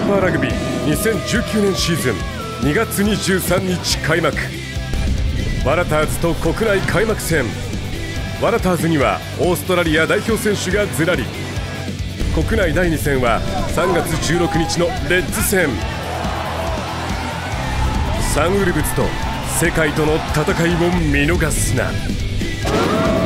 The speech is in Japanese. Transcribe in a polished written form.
ーパーラグビー2019年シーズン2月23日開幕。ワラターズと国内開幕戦。ワラターズにはオーストラリア代表選手がずらり。国内第2戦は3月16日のレッズ戦。サンウルブズと世界との戦いを見逃すな。